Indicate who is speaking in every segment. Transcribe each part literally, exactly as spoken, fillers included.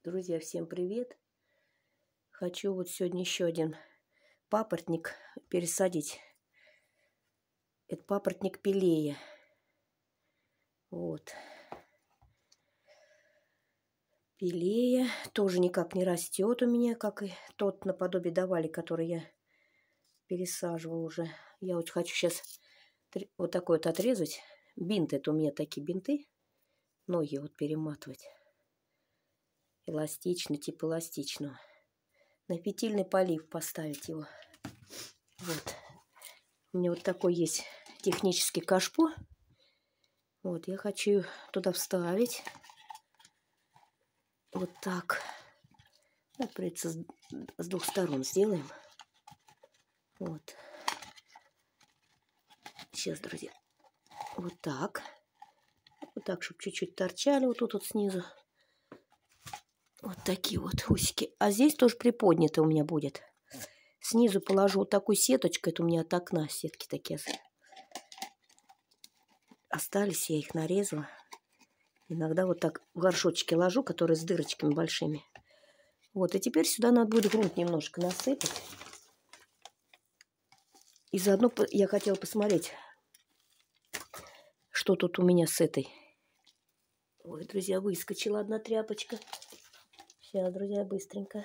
Speaker 1: Друзья, всем привет! Хочу вот сегодня еще один папоротник пересадить. Это папоротник пилея. Вот. Пилея тоже никак не растет у меня, как и тот наподобие давали, который я пересаживал уже. Я вот хочу сейчас вот такой вот отрезать. Бинт, это у меня такие бинты. Ноги вот перематывать. Эластично, типа эластичного. На фитильный полив поставить его. Вот. У меня вот такой есть технический кашпо. Вот, я хочу туда вставить. Вот так. Вот, придется с, с двух сторон сделаем. Вот. Сейчас, друзья. Вот так. Вот так, чтобы чуть-чуть торчали вот тут вот снизу. Вот такие вот усики. А здесь тоже приподнято у меня будет. Снизу положу вот такую сеточку. Это у меня от окна сетки такие остались. Я их нарезала. Иногда вот так в горшочки ложу, которые с дырочками большими. Вот, и теперь сюда надо будет грунт немножко насыпать. И заодно я хотела посмотреть, что тут у меня с этой. Ой, друзья, выскочила одна тряпочка. Сейчас, друзья, быстренько.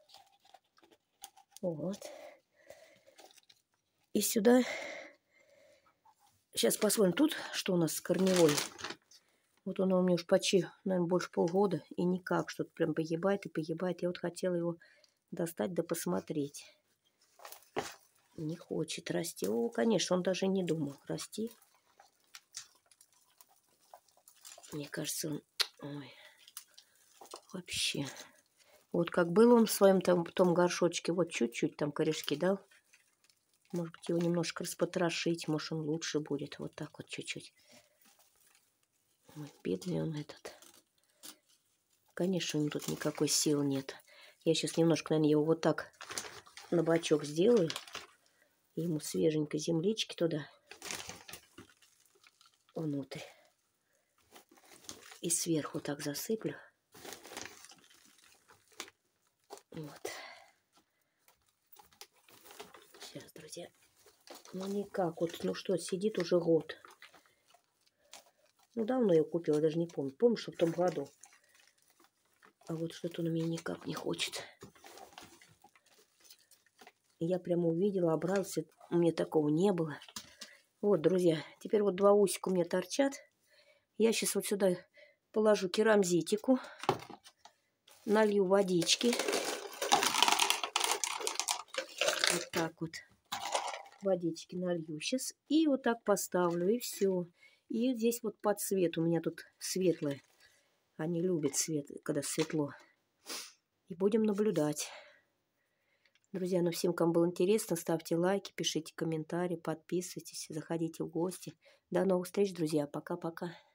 Speaker 1: Вот. И сюда. Сейчас посмотрим тут, что у нас с корневой. Вот он у меня уж почти, наверное, больше полгода. И никак, что-то прям погибает и погибает. Я вот хотела его достать да посмотреть. Не хочет расти. О, конечно, он даже не думал расти. Мне кажется, он... Ой. Вообще. Вот как был он в своем там, в том горшочке. Вот чуть-чуть там корешки дал. Может быть, его немножко распотрошить. Может, он лучше будет. Вот так вот чуть-чуть. Ой, бедный он этот. Конечно, у него тут никакой силы нет. Я сейчас немножко, наверное, его вот так на бочок сделаю. И ему свеженькой землички туда. Внутрь. И сверху так засыплю. Вот. Сейчас, друзья. Ну, никак. Вот, ну что, сидит уже год. Ну, давно я купила, даже не помню. Помню, что в том году. А вот что-то он у меня никак не хочет. Я прямо увидела, обрадовалась. У меня такого не было. Вот, друзья. Теперь вот два усика у меня торчат. Я сейчас вот сюда положу керамзитику. Налью водички. Вот так вот. Водички налью сейчас. И вот так поставлю. И все. И здесь вот под цвет. У меня тут светлое. Они любят свет, когда светло. И будем наблюдать. Друзья, ну всем, кому было интересно, ставьте лайки, пишите комментарии, подписывайтесь, заходите в гости. До новых встреч, друзья. Пока-пока.